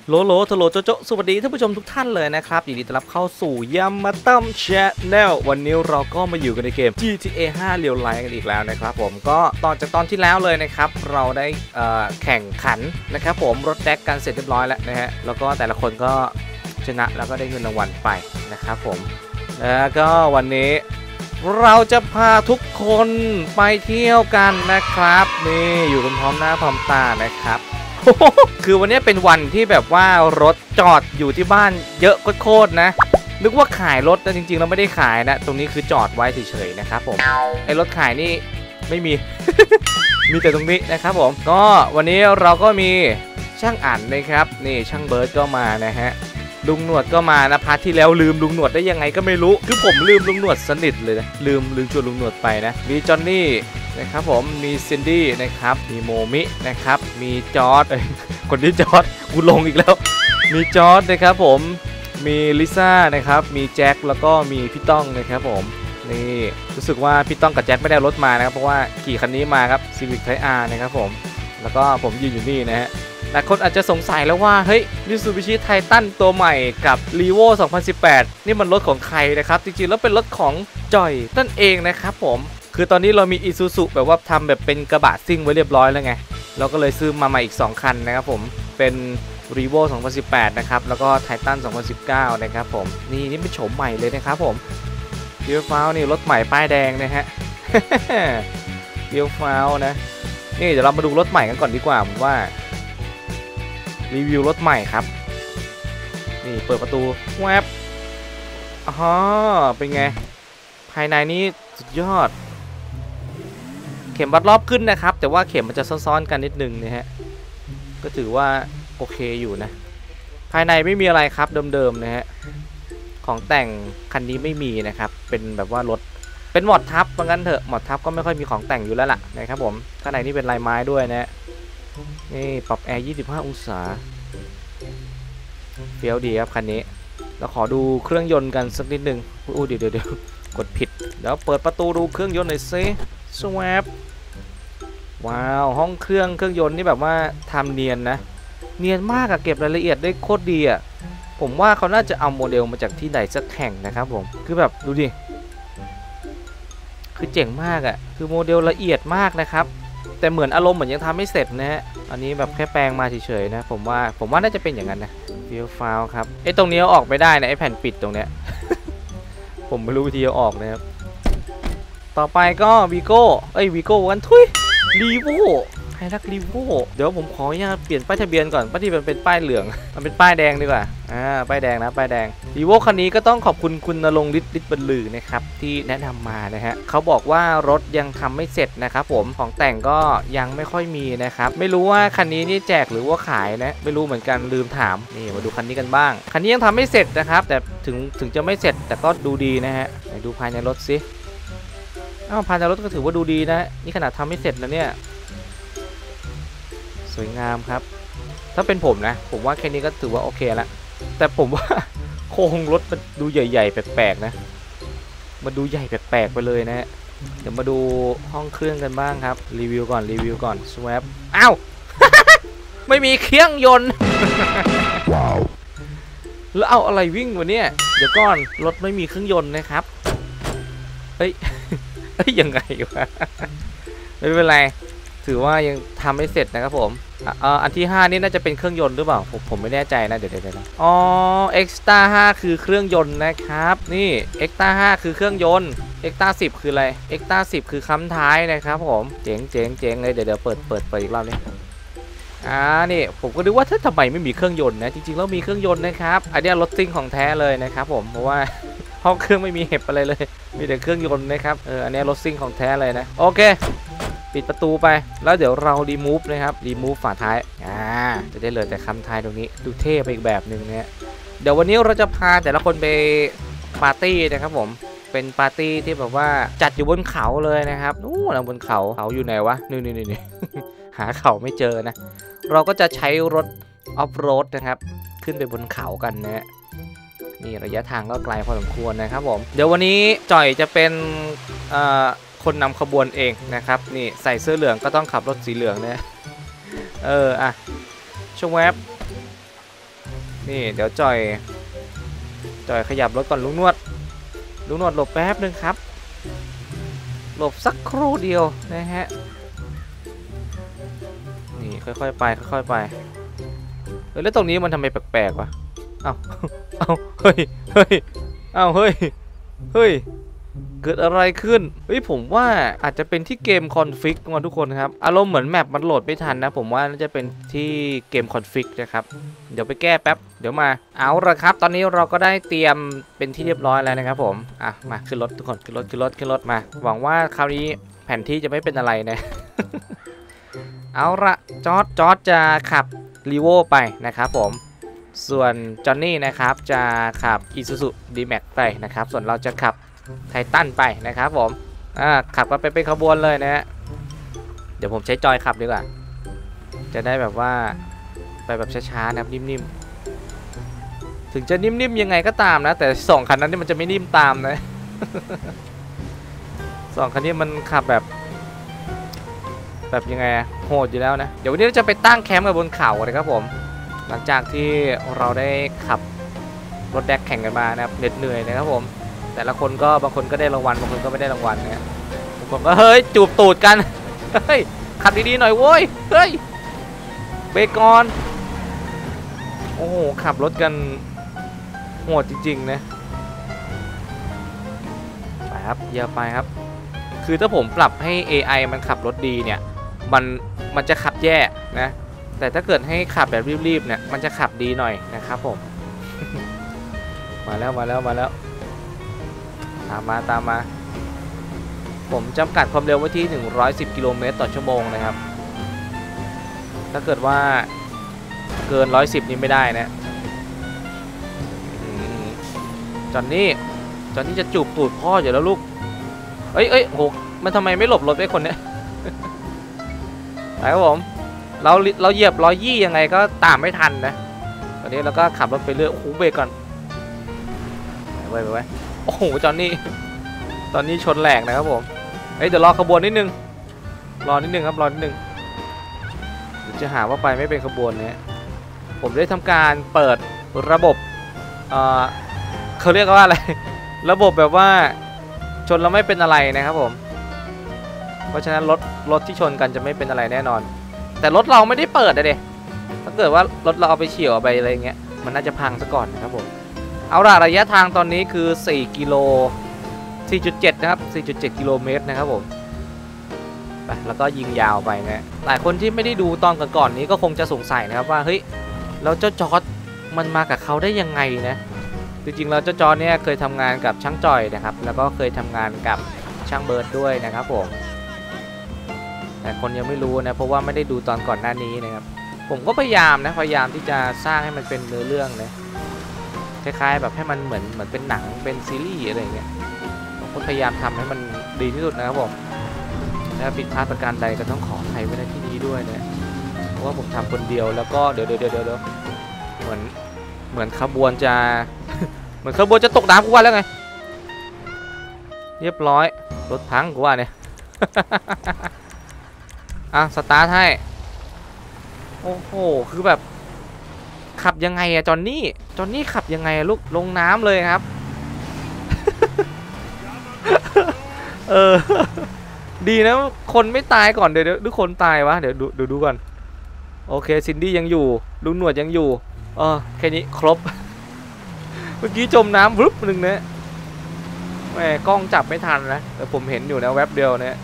โลโทโลโจโจสวัสดีท่านผู้ชมทุกท่านเลยนะครับยินดีต้อนรับเข้าสู่ยามาตั้มแชนแนลวันนี้เราก็มาอยู่กันในเกม GTA 5 Real Life กันอีกแล้วนะครับผมก็ต่อจากตอนที่แล้วเลยนะครับเราได้แข่งขันนะครับผมรถแดกกันเสร็จเรียบร้อยแล้วนะฮะแล้วก็แต่ละคนก็ชนะแล้วก็ได้เงินรางวัลไปนะครับผมแล้วก็วันนี้เราจะพาทุกคนไปเที่ยวกันนะครับนี่อยู่กันพร้อมหน้าพร้อมตานะครับคือวันนี้เป็นวันที่แบบว่ารถจอดอยู่ที่บ้านเยอะโคตรนะนึกว่าขายรถแต่จริงๆเราไม่ได้ขายนะตรงนี้คือจอดไว้เฉยๆนะครับผมไอ้รถขายนี่ไม่มี มีแต่ตรงนี้นะครับผมก็วันนี้เราก็มีช่างอ่านนะครับนี่ช่างเบิร์ดก็มานะฮะลุงหนวดก็มานะพาร์ทที่แล้วลืมลุงหนวดได้ยังไงก็ไม่รู้คือผมลืมลุงหนวดสนิทเลยนะลืมชวนลุงหนวดไปนะมีจอนนี่นะครับผมมีซินดี้นะครับมีโมมินะครับมีจอร์ดคนที่จอร์ดกูลงอีกแล้วมีจอร์ดนะครับผมมีลิซ่านะครับมีแจ็คแล้วก็มีพี่ต้องนะครับผมนี่รู้สึกว่าพี่ต้องกับแจ็คไม่ได้รถมานะครับเพราะว่าขี่คันนี้มาครับ Civic Type R นะครับผมแล้วก็ผมยืนอยู่นี่นะฮะหลายคนอาจจะสงสัยแล้วว่าเฮ้ย Mitsubishi Titan ตัวใหม่กับ Revo 2018 นี่มันรถของใครนะครับจริงๆแล้วเป็นรถของจอยนั่นเองนะครับผมคือตอนนี้เรามี Isuzu แบบว่าทำแบบเป็นกระบะซิ่งไว้เรียบร้อยแล้วไงเราก็เลยซื้อมาใหม่อีก2คันนะครับผมเป็น Revo 2018 นะครับแล้วก็ Titan 2019 นะครับผมนี่เป็นโฉมใหม่เลยนะครับผมเดียวฟ้าวนี่รถใหม่ป้ายแดงนะฮะ เดียวฟ้าวนะนี่เดี๋ยวเรามาดูรถใหม่กันก่อนดีกว่าผมว่ารีวิวรถใหม่ครับนี่เปิดประตูแวบอ๋อเป็นไงภายในนี้สุดยอดเข็มวัดรอบขึ้นนะครับแต่ว่าเข็มมันจะซ้อนๆกันนิดนึงนะฮะก็ถือว่าโอเคอยู่นะภายในไม่มีอะไรครับเดิมๆนะฮะของแต่งคันนี้ไม่มีนะครับเป็นแบบว่ารถเป็นหมอดทับเพราะงั้นเถอะหมอดทับก็ไม่ค่อยมีของแต่งอยู่แล้วล่ะนะครับผมข้างในนี่เป็นลายไม้ด้วยนะนี่ปรับแอร์25 องศาเฟี้ยวดีครับคันนี้เราขอดูเครื่องยนต์กันสักนิดนึงอู้เดี๋ยวกดผิดเดี๋ยวเปิดประตูดูเครื่องยนต์หน่อยซิสวปว้าวห้องเครื่องยนต์นี่แบบว่าทำเนียนนะเนียนมากอะเก็บรายละเอียดได้โคตรดีอะผมว่าเขาน่าจะเอาโมเดลมาจากที่ไหนสักแห่งนะครับผมคือแบบดูดิคือเจ๋งมากอะคือโมเดลละเอียดมากนะครับแต่เหมือนอารมณ์เหมือนยังทำไม่เสร็จนะฮะอันนี้แบบแค่แปลงมาเฉยๆนะผมว่าน่าจะเป็นอย่างนั้นนะฟิลไฟล์ครับไอ้ตรงนี้เอาออกไม่ได้นะไอ้แผ่นปิดตรงเนี้ย ผมไม่รู้วิธีเอาออกนะครับต่อไปก็วีโก้กันทุยรีโวใครรักรีโวเดี๋ยวผมขออนุญาตเปลี่ยนป้ายทะเบียนก่อนป้ายที่มันเป็นป้ายเหลืองมันเป็นป้ายแดงดีกว่าป้ายแดงนะป้ายแดงรีโวคันนี้ก็ต้องขอบคุณคุณณรงค์ฤทธิ์บรรลือนะครับที่แนะนำมานะฮะเขาบอกว่ารถยังทำไม่เสร็จนะครับผมของแต่งก็ยังไม่ค่อยมีนะครับไม่รู้ว่าคันนี้นี่แจกหรือว่าขายนะไม่รู้เหมือนกันลืมถามนี่มาดูคันนี้กันบ้างคันนี้ยังทำไม่เสร็จนะครับแต่ถึงจะไม่เสร็จแต่ก็ดูดีนะฮะไหนดูภายในรถสิภายในรถก็ถือว่าดูดีนะนี่ขนาดทำไม่เสร็จแล้วเนี่ยสวยงามครับถ้าเป็นผมนะผมว่าแค่นี้ก็ถือว่าโอเคแล้วแต่ผมว่าโครงรถมันดูใหญ่ๆแปลกๆนะมันดูใหญ่แปลกๆไปเลยนะเดี๋ยวมาดูห้องเครื่องกันบ้างครับรีวิวก่อนสวปอ้าว ไม่มีเครื่องยนต์ ว้าวแล้วเอาอะไรวิ่งวะเนี่ยเดี๋ยวก่อนรถไม่มีเครื่องยนต์นะครับเฮ้ย ยังไงวะ ไม่เป็นไรถือว่ายังทำไม่เสร็จนะครับผมอันที่5นี่น่าจะเป็นเครื่องยนต์หรือเปล่าผมไม่แน่ใจนะเดี๋ยวอ๋อ Extra 5คือเครื่องยนต์นะครับนี่ Extra 5คือเครื่องยนต์ Extra 10คืออะไร Extra 10คือค้ำท้ายนะครับผมเจ๋งเลยเดี๋ยวเปิดอีกรอบนี้นี่ผมก็ดูว่าทำไมไม่มีเครื่องยนต์นะจริงๆแล้วมีเครื่องยนต์นะครับอันนี้รถซิ่งของแท้เลยนะครับผมเพราะว่าห้องเครื่องไม่มีเห็บอะไรเลยมีแต่เครื่องยนต์นะครับอันนี้รถซิ่งของแท้เลยนะโอเคปิดประตูไปแล้วเดี๋ยวเรารีมูฟนะครับรีมูฟฝาท้ายจะได้เหลือแต่คำท้ายตรงนี้ดูเท่ไปอีกแบบหนึ่งนะเดี๋ยววันนี้เราจะพาแต่ละคนไปปาร์ตี้นะครับผมเป็นปาร์ตี้ที่แบบว่าจัดอยู่บนเขาเลยนะครับนู่นบนเขาอยู่ไหนวะนี่ หาเขาไม่เจอนะเราก็จะใช้รถออฟโรดนะครับขึ้นไปบนเขากันนะนี่ระยะทางก็ไกลพอสมควรนะครับผมเดี๋ยววันนี้จ่อยจะเป็นคนนำขบวนเองนะครับนี่ใส่เสื้อเหลืองก็ต้องขับรถสีเหลืองนะชวแวบนี่เดี๋ยวจอยขยับรถก่อนลุงนวดหลบแป๊บนึงครับหลบสักครู่เดียวนะฮะนี่ค่อยๆไปแล้วตรงนี้มันทำไมแปลกๆวะเอ้าเฮ้ยเฮ้ยเกิดอะไรขึ้นผมว่าอาจจะเป็นที่เกมคอนฟิกมาทุกคนครับอารมณ์เหมือนแมปมันโหลดไม่ทันนะผมว่าน่าจะเป็นที่เกมคอนฟิกนะครับเดี๋ยวไปแก้แป๊บเดี๋ยวมาเอาละครับตอนนี้เราก็ได้เตรียมเป็นที่เรียบร้อยแล้วนะครับผมมาขึ้นรถทุกคนขึ้นรถมาหวังว่าคราวนี้แผนที่จะไม่เป็นอะไรนะ เอาละจอร์จจะขับรีโวไปนะครับผมส่วนจอห์นนี่นะครับจะขับ Isuzu D-Max ไปนะครับส่วนเราจะขับไททันไปนะครับผมขับกันไปเป็นขบวนเลยนะฮะเดี๋ยวผมใช้จอยขับดีกว่าจะได้แบบว่าไปแบบช้าๆนะครับนิ่มๆถึงจะนิ่มๆยังไงก็ตามนะแต่2คันนั้นนี่มันจะไม่นิ่มตามนะ 2คันนี้มันขับแบบยังไงโหดอยู่แล้วนะเดี๋ยววันนี้เราจะไปตั้งแคมป์กันบนเขาเลยครับผมหลังจากที่เราได้ขับรถแดกแข่งกันมานะครับเหนื่อยนะครับผมแต่ละคนก็บางคนก็ได้รางวัลบางคนก็ไม่ได้รางวัลนะบางคนก็เฮ้ยจูบตูดกันเฮ้ยขับดีๆหน่อยโว้ยเฮ้ยเบรกก่อนโอ้โหขับรถกันโหดจริงๆนะไปครับเยอะไปครับคือถ้าผมปรับให้ AI มันขับรถดีเนี่ยมันจะขับแย่นะแต่ถ้าเกิดให้ขับแบบรีบๆเนี่ยมันจะขับดีหน่อยนะครับผม มาแล้วตามมาผมจำกัดความเร็วไว้ที่110 กิโลเมตรต่อชั่วโมงนะครับถ้าเกิดว่าเกิน110นี่ไม่ได้นะจอนนี่จะจูบตูดพ่ออยู่แล้วลูกเอ้ยโหมันทำไมไม่หลบรถไอ้คนเนี้ย ไปครับผมเราเหยียบ120ยังไงก็ตามไม่ทันนะตอนนี้เราก็ขับรถไปเรื่อยโอ้โหเบรกก่อนไปโอ้โหจอนนี่ตอนนี้ชนแหลกนะครับผมเดี๋ยวรอขบวนนิดนึงครับรอนิดนึงเดี๋ยวจะหาว่าไปไม่เป็นขบวนเนี่ยผมได้ทำการเปิดระบบเขาเรียกว่าอะไรระบบแบบว่าชนเราไม่เป็นอะไรนะครับผมเพราะฉะนั้นรถที่ชนกันจะไม่เป็นอะไรแน่นอนแต่รถเราไม่ได้เปิดเลยถ้าเกิดว่ารถเราเอาไปเฉี่ยวไปอะไรเงี้ยมันน่าจะพังซะก่อนนะครับผมเอาล่ะระยะทางตอนนี้คือ4 กิโล 4.7 นะครับ 4.7 กิโลเมตรนะครับผมไปแล้วก็ยิงยาวไปนะหลายคนที่ไม่ได้ดูตอนก่อนๆนี้ก็คงจะสงสัยนะครับว่าเฮ้ยแล้วเจ้าจอร์จมันมากับเขาได้ยังไงนะจริงๆแล้วเจ้าจอร์จเนี่ยเคยทำงานกับช่างจอยนะครับแล้วก็เคยทำงานกับช่างเบิร์ดด้วยนะครับผมแต่คนยังไม่รู้นะเพราะว่าไม่ได้ดูตอนก่อนหน้านี้นะครับผมก็พยายามที่จะสร้างให้มันเป็นเนื้อเรื่องนะคล้ายๆแบบให้มันเหมือนเป็นหนังเป็นซีรีส์อะไรเงี้ยผมก็พยายามทำให้มันดีที่สุดนะครับผมถ้าผิดพลาดประการใดก็ต้องขออภัยไว้ในที่นี้ด้วยนะเพราะว่าผมทำคนเดียวแล้วก็เดี๋ยวเหมือนขบวนจะ เหมือนขบวนจะตกน้ำกูว่าแล้วไงเรียบร้อยรถพังกูว่าเนี่ย สตาร์ทให้โอ้โหคือแบบขับยังไงอะจอนนี่ขับยังไงลูกลงน้ำเลยครับ ดีนะคนไม่ตายก่อนเดี๋ยวทุกคนตายวะเดี๋ยวดูก่อนโอเคซินดี้ยังอยู่ลุงหนวดยังอยู่แค่นี้ครบ เมื่อกี้จมน้ำรึบหนึ่งนะแหมกล้องจับไม่ทันนะแต่ผมเห็นอยู่นะแวบเดียวเนี่ย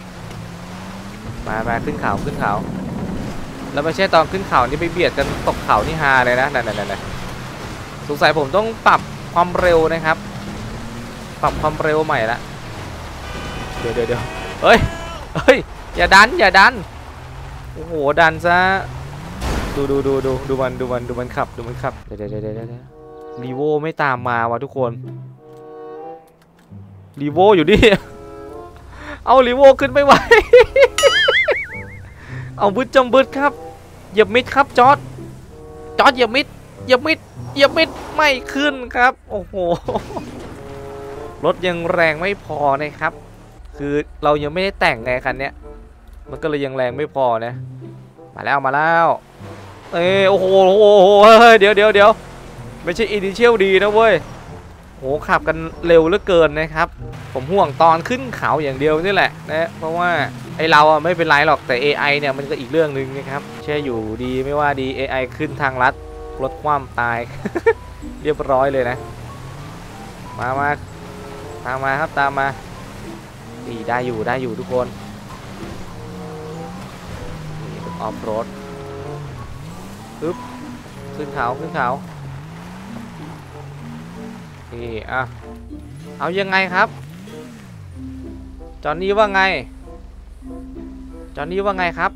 มาขึ้นเขาแล้วไม่ใช่ตอนขึ้นเขานี่ไปเบียดกันตกเขานี่ฮาเลยนะนั่นสงสัยผมต้องปรับความเร็วนะครับปรับความเร็วใหม่ละเดี๋ยวเฮ้ยอย่าดันโอ้โหดันซะดูมันขับเดี๋ยวรีโวไม่ตามมาว่ะทุกคนรีโวอยู่ดิเอารีโวขึ้นไม่ไหว เอาบึ้ดจำบึ้ดครับเหยียบมิดครับจอร์จเหยียบมิดไม่ขึ้นครับโอ้โหรถยังแรงไม่พอนะครับคือเรายังไม่ได้แต่งไงคันเนี้ยมันก็เลยยังแรงไม่พอนะมาแล้วโอ้โหเดี๋ยวไม่ใช่อินิเชียลดีนะเว้ยโหขับกันเร็วเหลือเกินนะครับผมห่วงตอนขึ้นเขาอย่างเดียวนี่แหละนะเพราะว่าไอเราไม่เป็นไรหรอกแต่ AI เนี่ยมันก็อีกเรื่องหนึ่งนะครับแช่อยู่ดีไม่ว่าดี AI ขึ้นทางลัดรถคว่ำตาย เรียบร้อยเลยนะมาตามมาครับตามมาได้อยู่ทุกคนนี่ออฟโรดปึ๊บขึ้นเขานี่เอายังไงครับจอห์นนี่ว่าไงครับ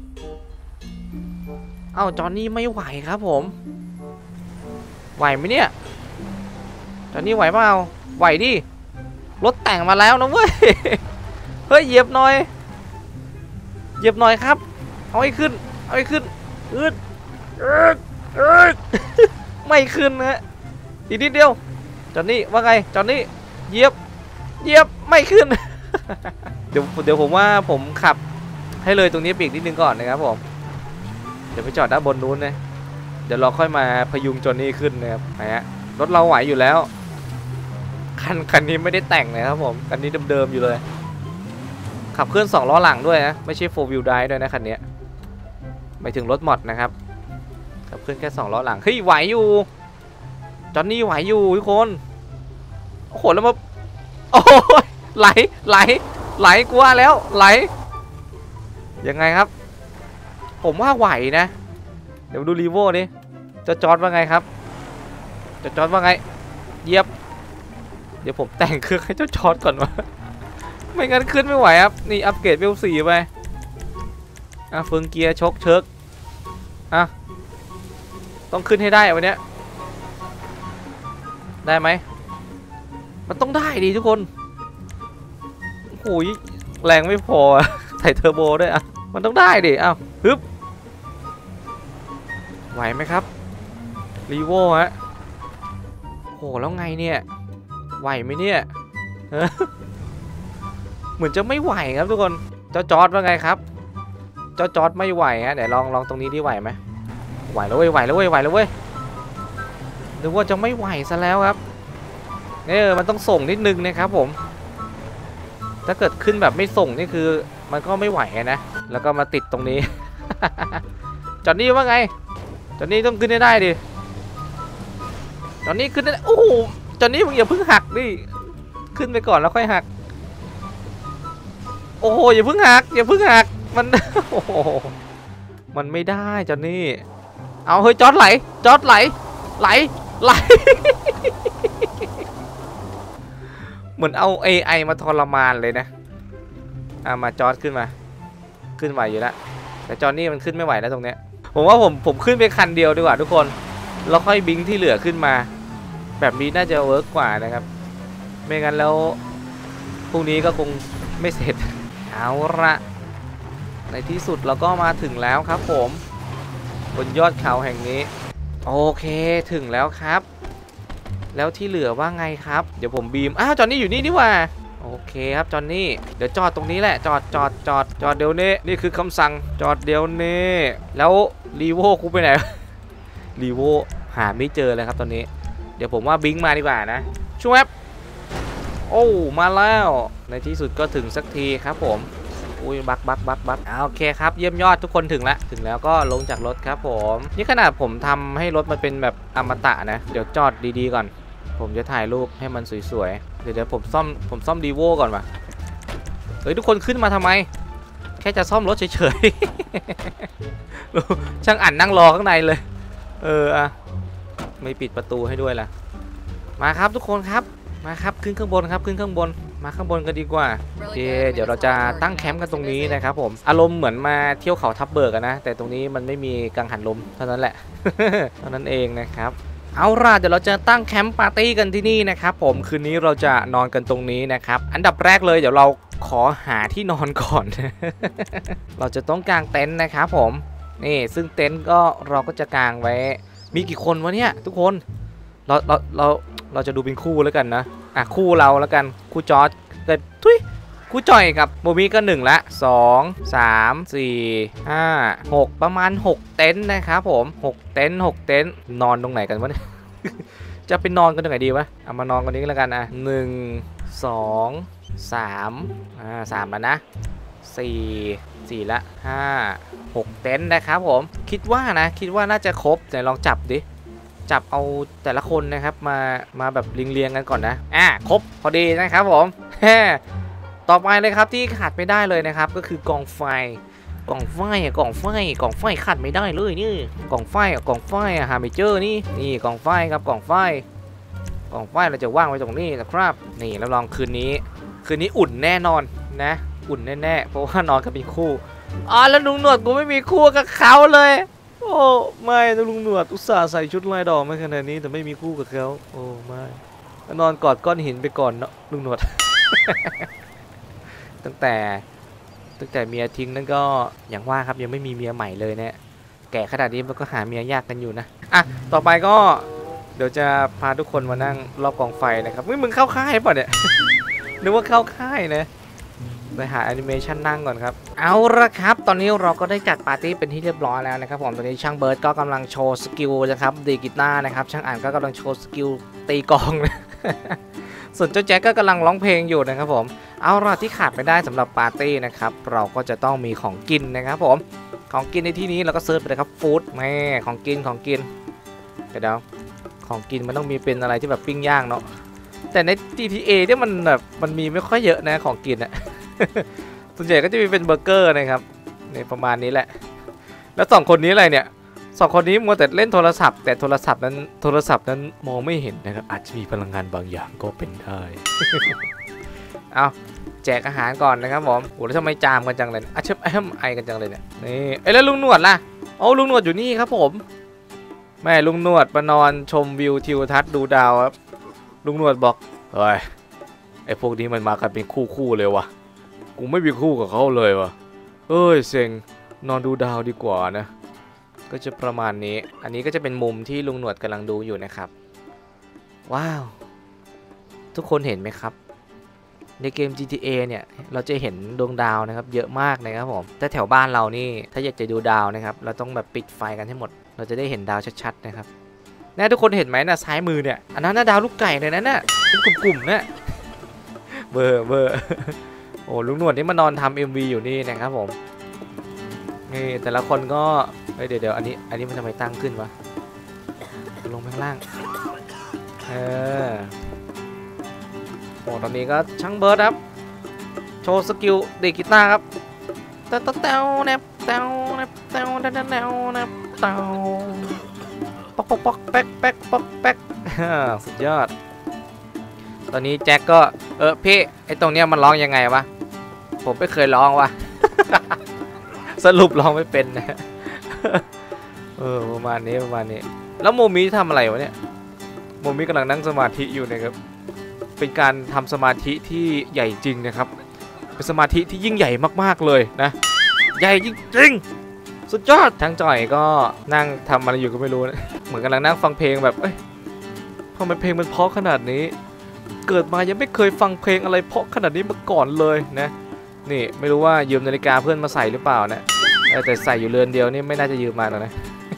จอห์นนี่ไม่ไหวครับผมไหวไหมเนี่ยจอห์นนี่ไหวเปล่าไหวดิรถแต่งมาแล้วนะเว้ยเฮ้ยเหยียบหน่อยครับเอาให้ขึ้นอืดไม่ขึ้นนะอีกนิดเดียวจอห์นนี่ว่าไงจอห์นนี่เหยียบไม่ขึ้น เดี๋ยวผมว่าผมขับให้เลยตรงนี้ปีกนิดนึงก่อนนะครับผมเดี๋ยวไปจอดด้านบนนู้นนะเดี๋ยวเราค่อยมาพยุงจอห์นนี่ขึ้นนะครับรถเราไหวอยู่แล้วคันนี้ไม่ได้แต่งนะครับผมคันนี้เดิมๆอยู่เลยขับเคลื่อน2ล้อหลังด้วยนะไม่ใช่ 4 wheel drive ด้วยนะคันนี้หมายถึงรถมอดนะครับขับเคลื่อนแค่2ล้อหลังเฮ้ยไหวอยู่จอห์นนี่ไหวอยู่ทุกคนโอ้โหแล้วมาโอ้ยไหลกลัวแล้วไหลยังไงครับผมว่าไหวนะเดี๋ยวดูรีโวดิจะจอดว่าไงครับจะจอดว่าไงเยียบเดี๋ยวผมแต่งเครื่องให้เจ้าจอดก่อนวะไม่งั้นขึ้นไม่ไหวครับนี่อัปเกรดเวล4ไปเฟืองเกียร์ชกเชิกต้องขึ้นให้ได้วันนี้ได้ไหมมันต้องได้ดิทุกคนโอ้ยแรงไม่พอใส่เทอร์โบด้วยมันต้องได้ดิฮึบไหวไหมครับรีโวโหแล้วไงเนี่ยไหวไหมเนี่ยเหมือนจะไม่ไหวครับทุกคนเจ้าจอร์ดว่าไงครับเจ้าจอร์ดไม่ไหวเดี๋ยวลองตรงนี้ดิไหวไหมไหวแล้วเว้ยนึกว่าจะไม่ไหวซะแล้วครับมันต้องส่งนิดนึงนะครับผมถ้าเกิดขึ้นแบบไม่ส่งนี่คือมันก็ไม่ไหวนะแล้วก็มาติดตรงนี้ จอห์นนี่ว่าไงจอห์นนี่ต้องขึ้นได้ดิจอห์นนี่ขึ้นได้โอ้โหจอห์นนี่มึงอย่าเพิ่งหักดิขึ้นไปก่อนแล้วค่อยหักโอ้โหอย่าเพิ่งหักมัน โอ้โหมันไม่ได้จอห์นนี่เอาเฮ้ยจอร์ดไหล เหมือนเอา AI มาทรมานเลยนะมาจอร์ดขึ้นไหวอยู่แล้วแต่จอห์นนี่มันขึ้นไม่ไหวแล้วตรงเนี้ยผมว่าผมขึ้นไปคันเดียวดีกว่าทุกคนแล้วค่อยบิงที่เหลือขึ้นมาแบบนี้น่าจะเวิร์กกว่านะครับไม่งั้นแล้วพรุ่งนี้ก็คงไม่เสร็จเอาละในที่สุดเราก็มาถึงแล้วครับผมบนยอดเขาแห่งนี้โอเคถึงแล้วครับแล้วที่เหลือว่าไงครับเดี๋ยวผมบีมจอห์นนี่อยู่นี่นี่ว่าโอเคครับจอห์นนี่เดี๋ยวจอดตรงนี้แหละจอดเดี๋ยวนี้นี่คือคำสั่งจอดเดี๋ยวนี้แล้วรีโวกูไปไหน รีโวหาไม่เจอเลยครับตอนนี้เดี๋ยวผมว่าบิงมาดีกว่านะช่วยโอ้มาแล้วในที่สุดก็ถึงสักทีครับผมอุ้ยบักโอเคครับเยี่ยมยอดทุกคนถึงแล้วก็ลงจากรถครับผมนี่ขนาดผมทำให้รถมันเป็นแบบอมตะนะเดี๋ยวจอดดีๆก่อนผมจะถ่ายรูปให้มันสวยๆเดี๋ยวผมซ่อมดีโวก่อนว่ะเฮ้ยทุกคนขึ้นมาทำไมแค่จะซ่อมรถเฉยๆ ช่างอ่านนั่งรอข้างในเลยไม่ปิดประตูให้ด้วยล่ะมาครับทุกคนครับมาครับขึ้นข้างบนมาข้างบนกันดีกว่าโอเคเดี๋ยวเราจะตั้งแคมป์กันตรงนี้นะครับผมอารมณ์เหมือนมาเที่ยวเขาทับเบิกนะแต่ตรงนี้มันไม่มีกังหันลมเท่านั้นแหละ เท่านั้นเองนะครับเอาล่ะเดี๋ยวเราจะตั้งแคมป์ปาร์ตี้กันที่นี่นะครับผมคืนนี้เราจะนอนกันตรงนี้นะครับอันดับแรกเลยเดี๋ยวเราขอหาที่นอนก่อน เราจะต้องกางเต็นท์นะครับผมนี่ซึ่งเต็นท์ก็เราก็จะกางไว้มีกี่คนวะเนี่ยทุกคนเราจะดูเป็นคู่แล้วกันนะคู่เราแล้วกันคู่จอร์จเกิดทุยคู่จ่อยกับโมมิก็1ละ2 3 4 5 6ประมาณ6เต็นท์นะครับผม6เต็นท์นอนตรงไหนกันวะเนี่ย จะไปนอนกันตรงไหนดีวะเอามานอนกันนี้ก็แล้วกันนะ1 2 3 3แล้วนะ4ละ5 6เต็นท์นะครับผมคิดว่าน่าจะครบแต่ลองจับดิจับเอาแต่ละคนนะครับมาแบบเรียงกันก่อนนะครบพอดีนะครับผม ต่อไปเลยครับที่ขาดไม่ได้เลยนะครับก็คือกองไฟขาดไม่ได้เลยนี่กองไฟหาไม่เจอนี่กองไฟครับกองไฟเราจะว่างไว้ตรงนี้นะครับนี่แล้วลองคืนนี้อุ่นแน่นอนนะอุ่นแน่ๆเพราะว่านอนกับมีคู่แล้วลุงหนวดกูไม่มีคู่กับเขาเลยโอ้ไม่ลุงหนวดอุตส่าห์ใส่ชุดลายดอกมาขนาดนี้แต่ไม่มีคู่กับเขาโอ้ไม่นอนกอดก้อนหินไปก่อนเนาะลุงหนวด ตั้งแต่เมียทิ้งนั่นก็อย่างว่าครับยังไม่มีเมียใหม่เลยเนี่ยแก่ขนาดนี้มันก็หาเมียยากกันอยู่นะต่อไปก็เดี๋ยวจะพาทุกคนมานั่งรอบกองไฟนะครับมึงเข้าค่ายป่ะเนี่ย นึกว่าเข้าค่ายนะไปหาแอนิเมชันนั่งก่อนครับเอาละครับตอนนี้เราก็ได้จัดปาร์ตี้เป็นที่เรียบร้อยแล้วนะครับผมตอนนี้ช่างเบิร์ดก็กำลังโชว์สกิลนะครับดีดกีตาร์นะครับช่างอ่านก็กำลังโชว์สกิลตีกลองนะ ส่วนเจ้าแจ็คก็กำลังร้องเพลงอยู่นะครับผมเอาละที่ขาดไม่ได้สำหรับปาร์ตี้นะครับเราก็จะต้องมีของกินนะครับผมของกินในที่นี้เราก็เซิร์ชไปเลยครับฟู้ดแม่ของกินเดี๋ยวของกินมันต้องมีเป็นอะไรที่แบบปิ้งย่างเนาะแต่ใน GTA เนี่ยมันแบบมันมีไม่ค่อยเยอะนะของกินอะ ส่วนใหญ่ก็จะมีเป็นเบอร์เกอร์นะครับในประมาณนี้แหละแล้ว2คนนี้อะไรเนี่ย2คนนี้มัวแต่เล่นโทรศัพท์แต่โทรศัพท์นั้นมองไม่เห็นนะครับอาจจะมีพลังงานบางอย่างก็เป็นได้ เอาแจกอาหารก่อนนะครับผมโอ้แล้วทำไมจามกันจังเลยเชิบไอกันจังเลยเนี่ยนี่แล้วลุงหนวดล่ะลุงหนวดอยู่นี่ครับผมแม่ลุงหนวดมานอนชมวิวทิวทัศน์ดูดาวครับลุงหนวดบอกเฮ้ยไอพวกนี้มันมากันเป็นคู่เลยวะกูไม่มีคู่กับเขาเลยวะเซ็งนอนดูดาวดีกว่านะก็จะประมาณนี้อันนี้ก็จะเป็นมุมที่ลุงหนวดกำลังดูอยู่นะครับว้าวทุกคนเห็นไหมครับในเกม GTA เนี่ยเราจะเห็นดวงดาวนะครับเยอะมากนะครับผมแต่แถวบ้านเรานี่ถ้าอยากจะดูดาวนะครับเราต้องแบบปิดไฟกันให้หมดเราจะได้เห็นดาวชัดๆนะครับนะทุกคนเห็นไหมนะซ้ายมือเนี่ยอันนั้นน่ะดาวลูกไก่เลยนะน่ะเป็นกลุ่มๆนะเบอร์โอ้ลุงหนวดนี่มานอนทำ MV อยู่นี่นะครับผมนี่แต่ละคนก็เดี๋ยวอันนี้มันทำไมตั้งขึ้นวะลงข้างล่างโอ้ตอนนี้ก็ช่างเบิร์ดครับโชว์สกิลดีดกีตาร์ครับเต้าแนบเต้าแนบเต้าแนบเต้าแนบเต้าป๊อกแป๊กสุดยอดตอนนี้แจ็คก็พี่ไอตรงเนี้ยมันร้องยังไงวะผมไม่เคยร้องวะ สรุปร้องไม่เป็นนะ ประมาณนี้แล้วโมมิทำอะไรวะเนี่ยโมมิกำลังนั่งสมาธิอยู่นะครับเป็นการทำสมาธิที่ใหญ่จริงนะครับเป็นสมาธิที่ยิ่งใหญ่มากๆเลยนะใหญ่จริงๆสุดยอดทั้งจ่อยก็นั่งทำอะไรอยู่ก็ไม่รู้นะเหมือนกำลังนั่งฟังเพลงแบบทำไมเพลงมันเพราะขนาดนี้เกิดมายังไม่เคยฟังเพลงอะไรเพราะขนาดนี้มาก่อนเลยนะนี่ไม่รู้ว่ายืมนาฬิกาเพื่อนมาใส่หรือเปล่านะแต่ใส่อยู่เรือนเดียวนี่ไม่น่าจะยืมมาแล้วนะ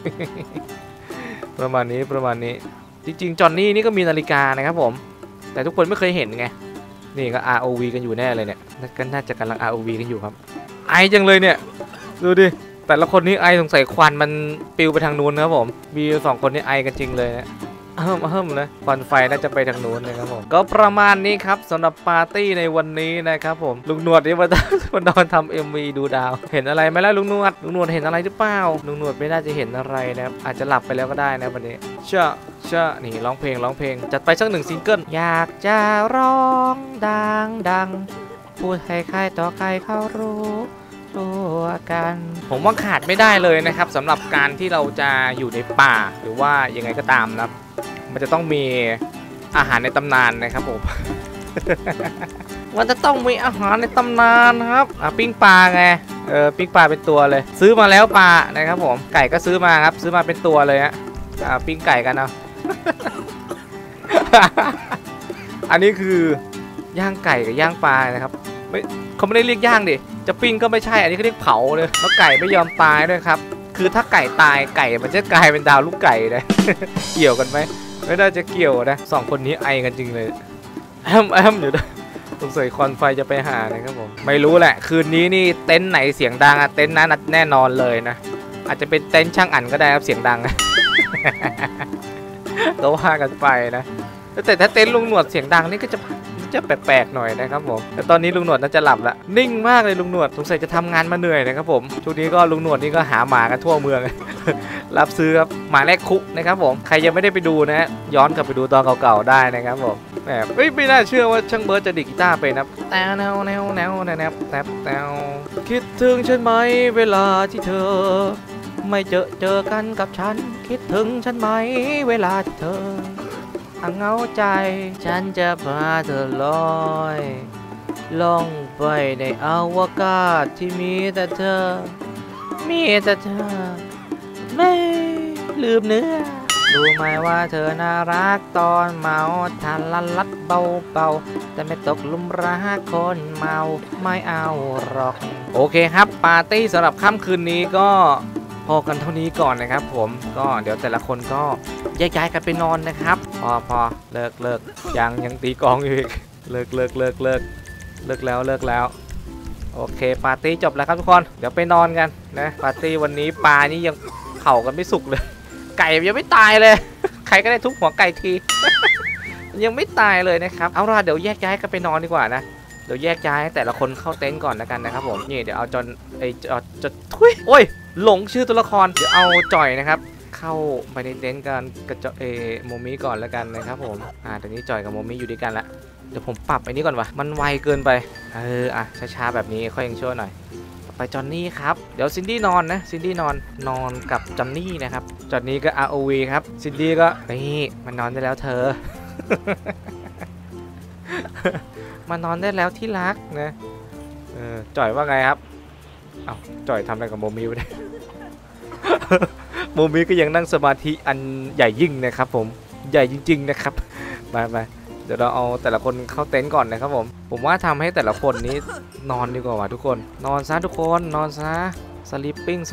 ประมาณนี้จริงๆจอนนี่นี่ก็มีนาฬิกานะครับผมแต่ทุกคนไม่เคยเห็นไงนี่ก็ ROV กันอยู่แน่เลยเนี่ยก็น่าจะกำลัง ROV กันอยู่ครับไอจังเลยเนี่ยดูดิแต่ละคนนี่ไอสงสัยควันมันปิวไปทางนู้นนะครับผมมี2คนนี่ไอกันจริงเลยนะเฮิ่มนะควันไฟน่าจะไปทางนู้นนะครับผมก็ประมาณนี้ครับสำหรับปาร์ตี้ในวันนี้นะครับผมลุงหนวดนี่มานอนทำ MV ดูดาวเห็นอะไรไหมล่ะลุงหนวดเห็นอะไรหรือเปล่าลุงหนวดไม่น่าจะเห็นอะไรนะครับอาจจะหลับไปแล้วก็ได้นะวันนี้เชื่อนี่ร้องเพลงจัดไปสัก1ซิงเกิลอยากจะร้องดังพูดให้ใครต่อใครเขารู้ตัวกันผมว่าขาดไม่ได้เลยนะครับสำหรับการที่เราจะอยู่ในป่าหรือว่ายังไงก็ตามนะมันจะต้องมีอาหารในตำนานนะครับผม มันจะต้องมีอาหารในตำนานครับปิ้งปลาไงปิ้งปลาเป็นตัวเลยซื้อมาแล้วปลานะครับผมไก่ก็ซื้อมาครับซื้อมาเป็นตัวเลยฮะปิ้งไก่กันเอา อันนี้คือย่างไก่กับย่างปลานะครับไม่เขาไม่ได้เรียกย่างดิจะปิ้งก็ไม่ใช่อันนี้เขาเรียกเผาเลยแล้วไก่ไม่ยอมตายด้วยครับคือถ้าไก่ตายไก่มันจะกลายเป็นดาวลูกไก่นะ เกี่ยวกันไหมไม่น่าจะเกี่ยวนะสองคนนี้ไอกันจริงเลยแอมอยู่ด้วยสงสัยควันไฟจะไปหานะครับผมไม่รู้แหละคืนนี้นี่เต็นท์ไหนเสียงดังอะเต็นท์นั้นแน่นอนเลยนะอาจจะเป็นเต็นท์ช่างอั๋นก็ได้ครับเสียงดังนะ ก็ว่ากันไปนะแต่ถ้าเต็นท์ลุงหนวดเสียงดังนี่ก็จะแปลกๆหน่อยนะครับผมแต่ตอนนี้ลุงหนวดน่าจะหลับละนิ่งมากเลยลุงหนวดสงสัยจะทำงานมาเหนื่อยนะครับผมช่วงนี้ก็ลุงหนวดนี่ก็หาหมากันทั่วเมือง รับซื้อครับหมาแรกคุนะครับผมใครยังไม่ได้ไปดูนะย้อนกลับไปดูตอนเก่าๆได้นะครับผมแหมไม่น่าเชื่อว่าช่างเบิร์ดจะดีดกีตาร์เป็นนะแนวคิดถึงฉันไหมเวลาที่เธอไม่เจอกันกับฉันคิดถึงฉันไหมเวลาที่เธอเหงาใจฉันจะพาเธอลอยล่องไปในอวกาศที่มีแต่เธอไม่ลืมเนื้อรู้ไหมว่าเธอน่ารักตอนเมาทานลัดเบาๆแต่ไม่ตกลุมรักคนเมาไม่เอาหรอกโอเคครับปาร์ตี้สำหรับค่ำคืนนี้ก็พอกันเท่านี้ก่อนนะครับผมก็เดี๋ยวแต่ละคนก็แยกย้ายกันไปนอนนะครับพอเลิกยังตีกองอยู่อีกเลิกแล้วโอเคปาร์ตี้จบแล้วครับทุกคนเดี๋ยวไปนอนกันนะปาร์ตี้วันนี้ปลานี่ยังเผากันไม่สุกเลยไก่ยังไม่ตายเลย ใครก็ได้ทุบหัวไก่ที ยังไม่ตายเลยนะครับเอาล่ะเดี๋ยวแยกย้ายกันไปนอนดีกว่านะเดี๋ยวแยกย้ายแต่ละคนเข้าเต็นท์ก่อนแล้วกันนะครับผมนี่เดี๋ยวเอาจทุยโอ้ยหลงชื่อตัวละครเดี๋ยวเอาจ่อยนะครับเข้าไปในเต็นท์กันกับโมมิก่อนแล้วกันนะครับผมตอนนี้จ่อยกับโมมิอยู่ด้วยกันละเดี๋ยวผมปรับไอ้นี้ก่อนวะมันไวเกินไปช้าๆแบบนี้ค่อยยังช่วยหน่อยไปจอนนี่ครับเดี๋ยวซินดี้นอนนะซินดี้นอนกับจอนนี่นะครับจอนนี่ก็ ROV ครับซินดี้ก็นี่มันนอนได้แล้วเธอ มานอนได้แล้วที่รักนะจ่อยว่าไงครับจ่อยทำอะไรกับโมมิไม่ได้ โมมิก็ยังนั่งสมาธิอันใหญ่ยิ่งนะครับผมใหญ่จริงๆนะครับไปเดี๋ยวเราเอาแต่ละคนเข้าเต็นท์ก่อนนะครับผมว่าทำให้แต่ละคนนี้นอนดีกว่าทุกคนนอนซะทุกคนนอนซะสลิปปิ้ง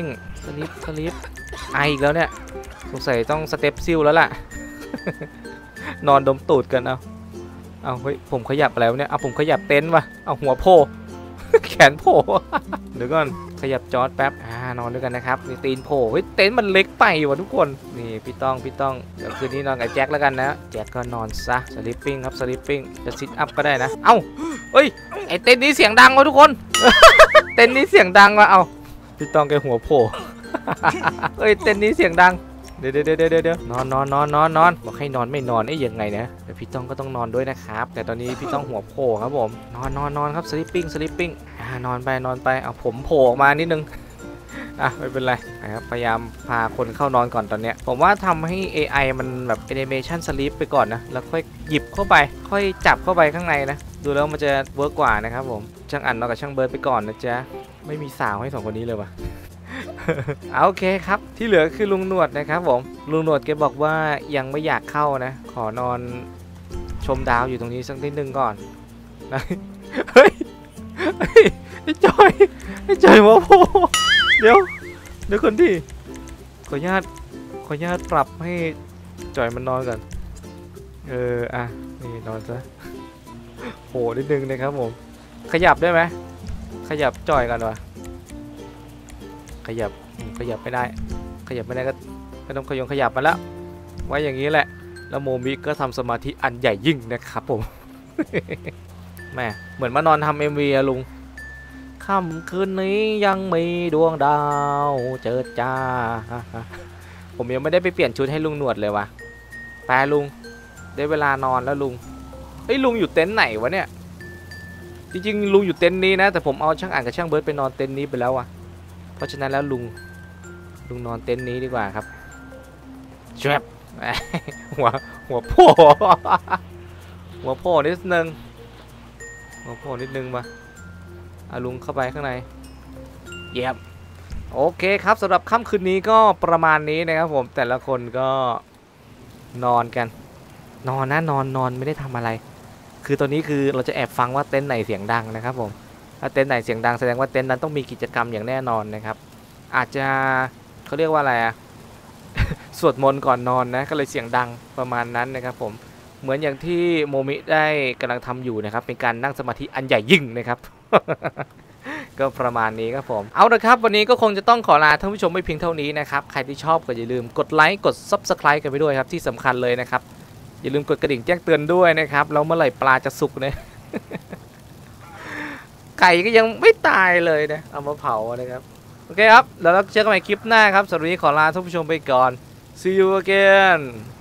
ไออีกแล้วเนี่ยสงสัยต้องสเต็ปซิลแล้วล่ะ นอนดมตูดกันเอาเฮ้ยผมขยับแล้วเนี่ยผมขยับเต็นท์ว่ะเอาหัวโผล่ แขนโผล่ เดี๋ยวก่อนขยับจอดแป๊บนอนด้วยกันนะครับนี่ตีนโผล่เฮ้ยเต็นท์มันเล็กไปว่ะทุกคนนี่พี่ต้องเดี๋ยวคืนนี้นอนกับแจ็คแล้วกันนะแจ็คก็นอนซะสลิปปิ้งครับสลิปปิ้งจะซิทอัพก็ได้นะเฮ้ยไอเต็นท์นี้เสียงดังว่ะทุกคน เต็นท์นี้เสียงดังว่ะพี่ต้องแกหัวโผล่ เฮ้ยเต็นท์นี้เสียงดังเดี๋ยวนอนบอกให้นอนไม่นอนยังไงนะแต่พี่ต้องก็ต้องนอนด้วยนะครับแต่ตอนนี้พี่ต้องหัวโผล่ครับผมนอนครับสลิปปิ้งนอนไปเอาผมโผล่ออกมานิดนึงไม่เป็นไรนะครับพยายามพาคนเข้านอนก่อนตอนเนี้ยผมว่าทำให้ AI มันแบบแอนิเมชันสลิปไปก่อนนะแล้วค่อยหยิบเข้าไปค่อยจับเข้าไปข้างในนะดูแล้วมันจะเวิร์กกว่านะครับผมช่างอั๋นนอนกับช่างเบิร์ดไปก่อนนะจ๊ะไม่มีสาวให้2คนนี้เลยว่ะ โอเคครับที่เหลือคือลุงหนวดนะครับผมลุงหนวดแกบอกว่ายังไม่อยากเข้านะขอนอนชมดาวอยู่ตรงนี้สักนิดนึงก่อนนะเฮ้ยไอ้จอยมาโผล่เดี๋ยวคนที่ขออนุญาตปรับให้จอยมันนอนก่อนนี่นอนซะโหนิดนึงนะครับผมขยับได้ไหมขยับจอยกันวะขยับไม่ได้ก็ไม่ต้องขยับมาแล้วไว้อย่างนี้แหละแล้วโมมิก็ทำสมาธิอันใหญ่ยิ่งนะครับผม แม่เหมือนมานอนทำ MV อะลุงค่ำคืนนี้ยังมีดวงดาวเจิดจ้า ผมยังไม่ได้ไปเปลี่ยนชุดให้ลุงหนวดเลยวะไปลุงได้เวลานอนแล้วลุงลุงอยู่เต็นท์ไหนวะเนี่ยจริงๆลุงอยู่เต็นท์นี้นะแต่ผมเอาช่างอ่านกับช่างเบิร์ดไปนอนเต็นท์นี้ไปแล้วอะเพราะฉะนั้นแล้วลุงนอนเต็นท์นี้ดีกว่าครับแจ๊บ หัวโผล่ หัวโผล่นิดนึงมาลุงเข้าไปข้างในเยี่ยมโอเคครับสำหรับค่ำคืนนี้ก็ประมาณนี้นะครับผมแต่ละคนก็นอนกันนอนไม่ได้ทำอะไรคือตอนนี้คือเราจะแอบฟังว่าเต็นท์ไหนเสียงดังนะครับผมถ้าเต็นท์ไหนเสียงดังแสดงว่าเต็นท์นั้นต้องมีกิจกรรมอย่างแน่นอนนะครับอาจจะเขาเรียกว่าอะไรอะ สวดมนต์ก่อนนอนนะก็เลยเสียงดังประมาณนั้นนะครับผมเหมือนอย่างที่โมมิได้กำลังทำอยู่นะครับเป็นการนั่งสมาธิอันใหญ่ยิ่งนะครับ ก็ประมาณนี้ครับผมเอาละครับวันนี้ก็คงจะต้องขอลาท่านผู้ชมไม่เพียงเท่านี้นะครับใครที่ชอบก็อย่าลืมกดไลค์กด Subscribe กันไปด้วยครับที่สำคัญเลยนะครับอย่าลืมกดกระดิ่งแจ้งเตือนด้วยนะครับแล้วเมื่อไหร่ปลาจะสุกเนี่ย ไก่ก็ยังไม่ตายเลยนะเอามาเผานะครับโอเคครับเดี๋ยวเราเจอกันใหม่คลิปหน้าครับสำหรับวันนี้ขอลาท่านผู้ชมไปก่อน See you again